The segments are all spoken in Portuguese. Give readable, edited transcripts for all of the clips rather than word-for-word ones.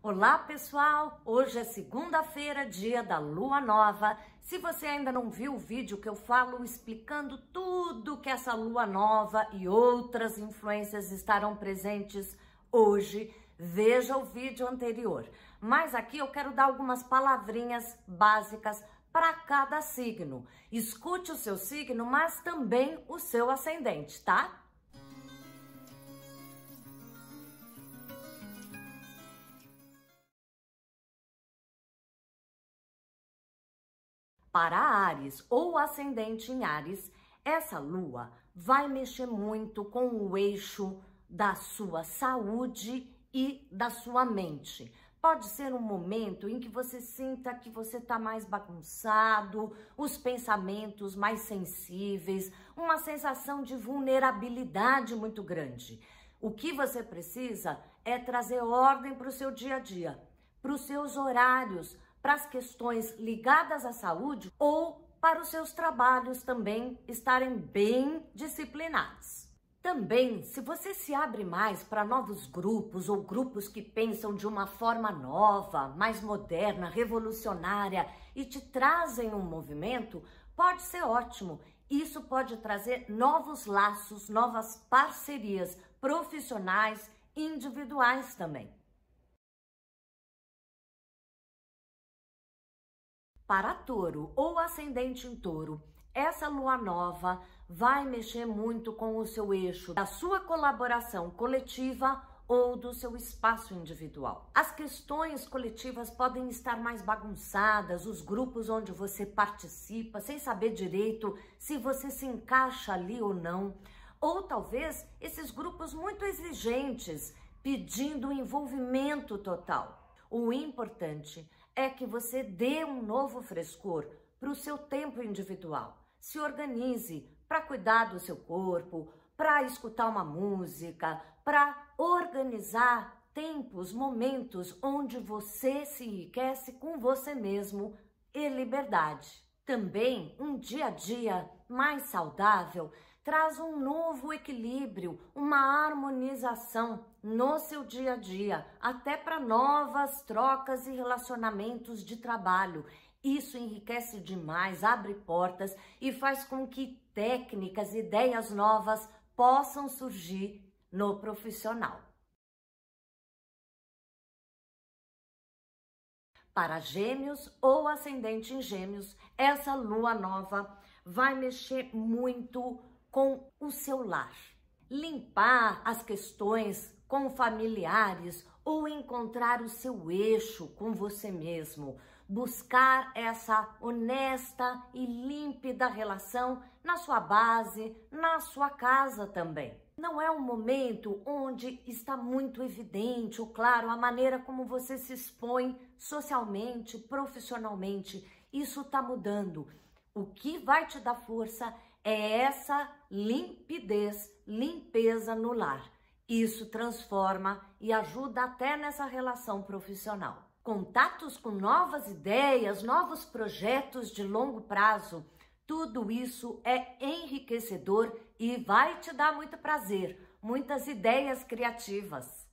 Olá pessoal, hoje é segunda-feira, dia da lua nova. Se você ainda não viu o vídeo que eu falo explicando tudo que essa lua nova e outras influências estarão presentes hoje, veja o vídeo anterior. Mas aqui eu quero dar algumas palavrinhas básicas para cada signo. Escute o seu signo, mas também o seu ascendente, tá? Para Áries ou ascendente em Áries, essa lua vai mexer muito com o eixo da sua saúde e da sua mente. Pode ser um momento em que você sinta que você está mais bagunçado, os pensamentos mais sensíveis, uma sensação de vulnerabilidade muito grande. O que você precisa é trazer ordem para o seu dia a dia, para os seus horários, para as questões ligadas à saúde ou para os seus trabalhos também estarem bem disciplinados. Também, se você se abre mais para novos grupos ou grupos que pensam de uma forma nova, mais moderna, revolucionária e te trazem um movimento, pode ser ótimo. Isso pode trazer novos laços, novas parcerias profissionais e individuais também. Para Touro ou ascendente em Touro, essa lua nova vai mexer muito com o seu eixo da sua colaboração coletiva ou do seu espaço individual. As questões coletivas podem estar mais bagunçadas, os grupos onde você participa, sem saber direito se você se encaixa ali ou não, ou talvez esses grupos muito exigentes, pedindo envolvimento total. O importante é que você dê um novo frescor para o seu tempo individual. Se organize para cuidar do seu corpo, para escutar uma música, para organizar tempos, momentos onde você se enriquece com você mesmo e liberdade. Também um dia a dia mais saudável traz um novo equilíbrio, uma harmonização no seu dia a dia, até para novas trocas e relacionamentos de trabalho. Isso enriquece demais, abre portas e faz com que técnicas, ideias novas possam surgir no profissional. Para Gêmeos ou ascendente em Gêmeos, essa lua nova vai mexer muito com o seu lar. Limpar as questões com familiares ou encontrar o seu eixo com você mesmo. Buscar essa honesta e límpida relação na sua base, na sua casa também. Não é um momento onde está muito evidente ou claro a maneira como você se expõe socialmente, profissionalmente. Isso está mudando. O que vai te dar força é essa limpidez, limpeza no lar. Isso transforma e ajuda até nessa relação profissional. Contatos com novas ideias, novos projetos de longo prazo, tudo isso é enriquecedor e vai te dar muito prazer, muitas ideias criativas.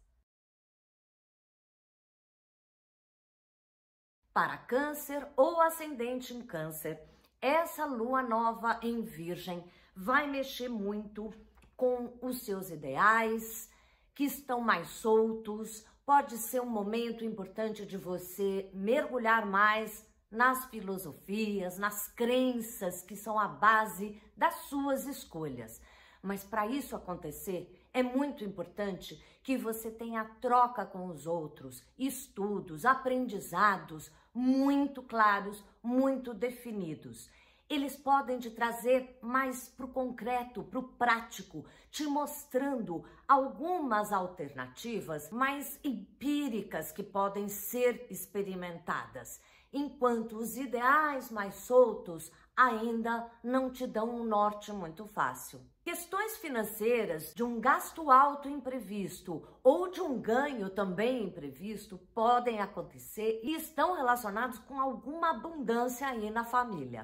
Para Câncer ou ascendente em Câncer, essa lua nova em Virgem vai mexer muito com os seus ideais, que estão mais soltos. Pode ser um momento importante de você mergulhar mais nas filosofias, nas crenças que são a base das suas escolhas. Mas para isso acontecer, é muito importante que você tenha troca com os outros, estudos, aprendizados muito claros, muito definidos. Eles podem te trazer mais para o concreto, para o prático, te mostrando algumas alternativas mais empíricas que podem ser experimentadas, enquanto os ideais mais soltos ainda não te dão um norte muito fácil. Questões financeiras de um gasto alto imprevisto ou de um ganho também imprevisto podem acontecer e estão relacionados com alguma abundância aí na família.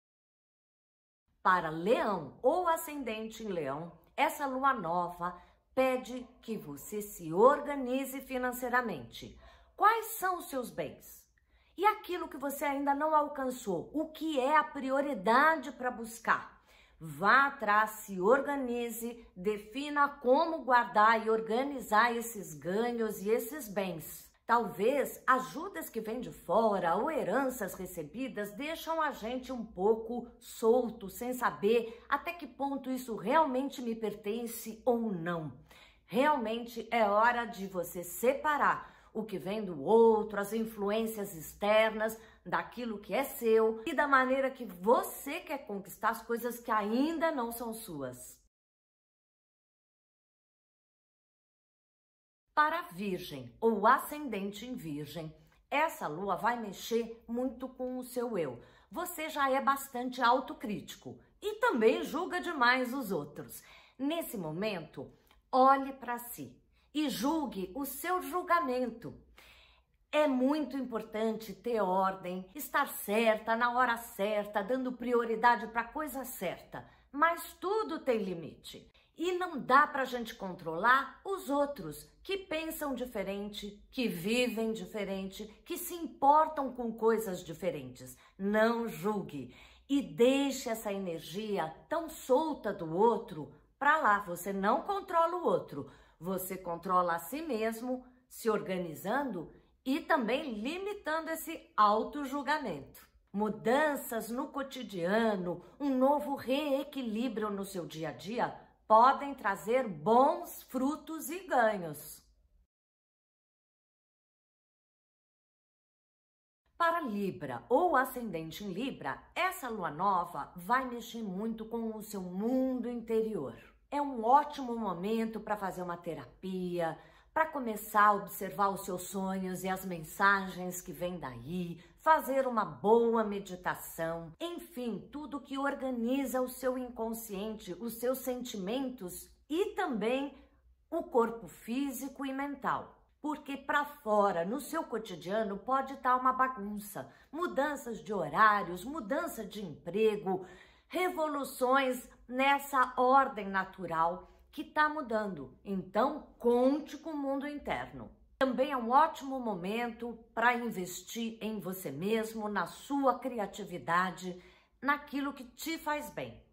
Para Leão ou ascendente em Leão, essa lua nova pede que você se organize financeiramente. Quais são os seus bens? E aquilo que você ainda não alcançou? O que é a prioridade para buscar? Vá atrás, se organize, defina como guardar e organizar esses ganhos e esses bens. Talvez ajudas que vêm de fora ou heranças recebidas deixam a gente um pouco solto, sem saber até que ponto isso realmente me pertence ou não. Realmente é hora de você separar o que vem do outro, as influências externas, daquilo que é seu e da maneira que você quer conquistar as coisas que ainda não são suas. Para a Virgem ou ascendente em Virgem, essa lua vai mexer muito com o seu eu. Você já é bastante autocrítico e também julga demais os outros. Nesse momento, olhe para si e julgue o seu julgamento. É muito importante ter ordem, estar certa, na hora certa, dando prioridade para a coisa certa. Mas tudo tem limite. E não dá para a gente controlar os outros que pensam diferente, que vivem diferente, que se importam com coisas diferentes. Não julgue e deixe essa energia tão solta do outro para lá. Você não controla o outro, você controla a si mesmo, se organizando e também limitando esse auto-julgamento. Mudanças no cotidiano, um novo reequilíbrio no seu dia a dia podem trazer bons frutos e ganhos. Para Libra ou ascendente em Libra, essa lua nova vai mexer muito com o seu mundo interior. É um ótimo momento para fazer uma terapia, para começar a observar os seus sonhos e as mensagens que vêm daí, fazer uma boa meditação, enfim, tudo que organiza o seu inconsciente, os seus sentimentos e também o corpo físico e mental. Porque para fora, no seu cotidiano, pode estar uma bagunça, mudanças de horários, mudança de emprego, revoluções nessa ordem natural que está mudando. Então, conte com o mundo interno. Também é um ótimo momento para investir em você mesmo, na sua criatividade, naquilo que te faz bem.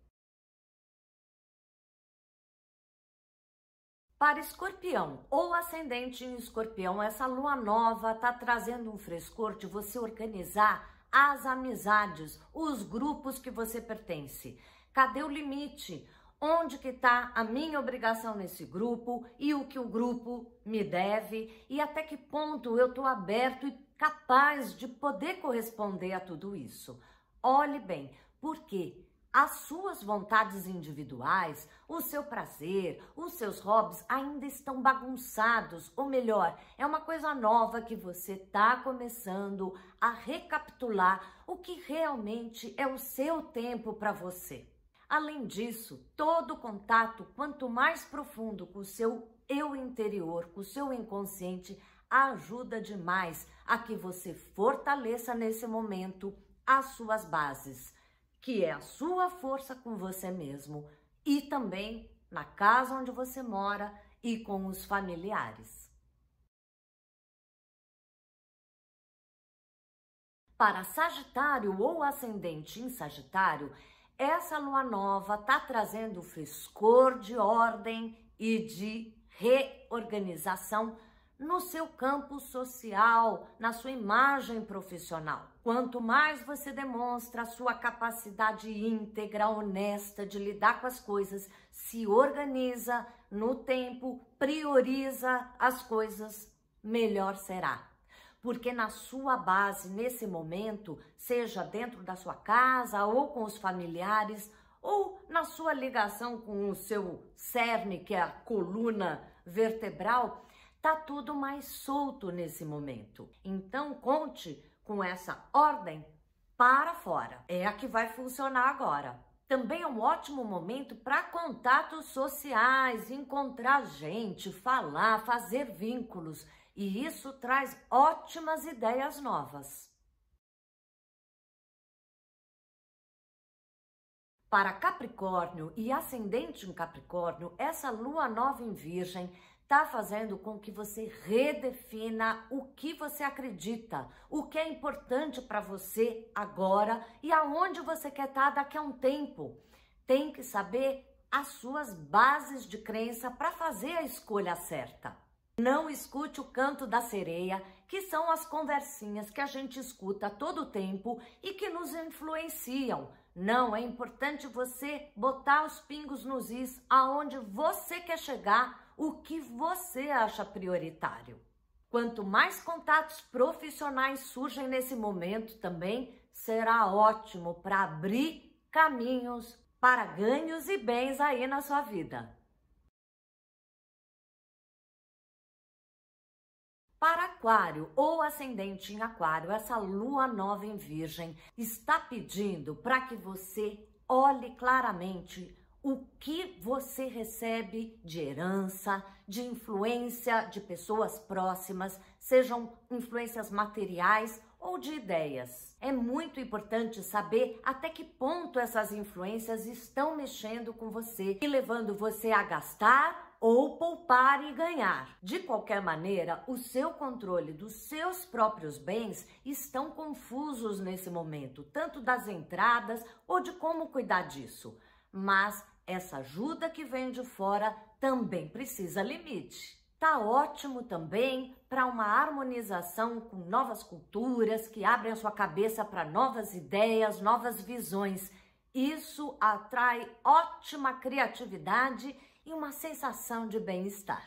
Para Escorpião ou ascendente em Escorpião, essa lua nova está trazendo um frescor de você organizar as amizades, os grupos que você pertence. Cadê o limite? Onde que está a minha obrigação nesse grupo e o que o grupo me deve e até que ponto eu estou aberto e capaz de poder corresponder a tudo isso. Olhe bem, porque as suas vontades individuais, o seu prazer, os seus hobbies ainda estão bagunçados, ou melhor, é uma coisa nova que você está começando a recapitular o que realmente é o seu tempo para você. Além disso, todo contato, quanto mais profundo com o seu eu interior, com o seu inconsciente, ajuda demais a que você fortaleça nesse momento as suas bases, que é a sua força com você mesmo e também na casa onde você mora e com os familiares. Para Sagitário ou ascendente em Sagitário, essa lua nova está trazendo frescor de ordem e de reorganização no seu campo social, na sua imagem profissional. Quanto mais você demonstra a sua capacidade íntegra, honesta de lidar com as coisas, se organiza no tempo, prioriza as coisas, melhor será. Porque na sua base, nesse momento, seja dentro da sua casa ou com os familiares, ou na sua ligação com o seu cerne, que é a coluna vertebral, tá tudo mais solto nesse momento. Então, conte com essa ordem para fora. É a que vai funcionar agora. Também é um ótimo momento para contatos sociais, encontrar gente, falar, fazer vínculos. E isso traz ótimas ideias novas. Para Capricórnio e ascendente em Capricórnio, essa lua nova em Virgem está fazendo com que você redefina o que você acredita, o que é importante para você agora e aonde você quer estar daqui a um tempo. Tem que saber as suas bases de crença para fazer a escolha certa. Não escute o canto da sereia, que são as conversinhas que a gente escuta a todo tempo e que nos influenciam. Não, é importante você botar os pingos nos is aonde você quer chegar, o que você acha prioritário. Quanto mais contatos profissionais surgem nesse momento também, será ótimo para abrir caminhos para ganhos e bens aí na sua vida. Para Aquário ou ascendente em Aquário, essa lua nova em Virgem está pedindo para que você olhe claramente o que você recebe de herança, de influência de pessoas próximas, sejam influências materiais ou de ideias. É muito importante saber até que ponto essas influências estão mexendo com você e levando você a gastar ou poupar e ganhar. De qualquer maneira, o seu controle dos seus próprios bens estão confusos nesse momento, tanto das entradas ou de como cuidar disso. Mas essa ajuda que vem de fora também precisa limite. Tá ótimo também para uma harmonização com novas culturas que abrem a sua cabeça para novas ideias, novas visões. Isso atrai ótima criatividade e uma sensação de bem-estar.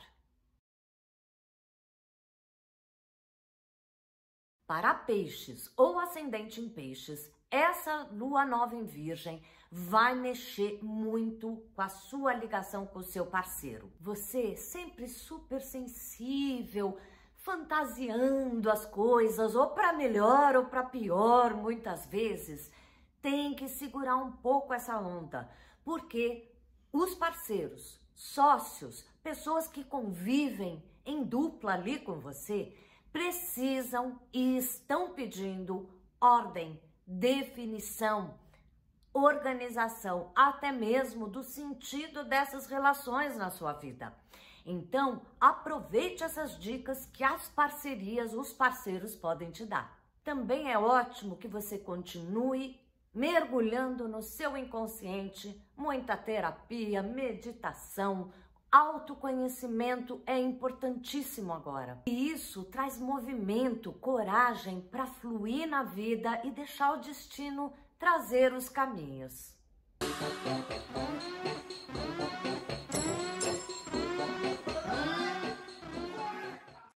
Para Peixes ou ascendente em Peixes, essa lua nova em Virgem vai mexer muito com a sua ligação com o seu parceiro. Você sempre super sensível, fantasiando as coisas, ou para melhor ou para pior, muitas vezes, tem que segurar um pouco essa onda, porque os parceiros, sócios, pessoas que convivem em dupla ali com você, precisam e estão pedindo ordem, definição, organização, até mesmo do sentido dessas relações na sua vida. Então, aproveite essas dicas que as parcerias, os parceiros podem te dar. Também é ótimo que você continue mergulhando no seu inconsciente, muita terapia, meditação, autoconhecimento é importantíssimo agora. E isso traz movimento, coragem para fluir na vida e deixar o destino trazer os caminhos.